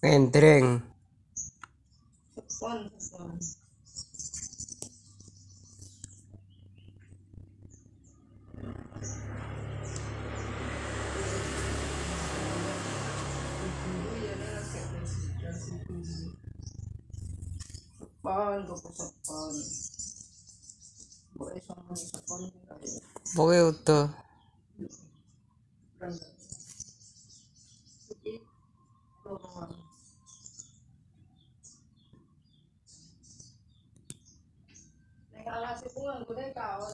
Ngendreng. Sepon, sepon. Sepon, tuku sepon. Boleh sama sepon kayak Pokoke utuh. berangkat. Jadi, lowongan. Nek alas iku nganggone kaos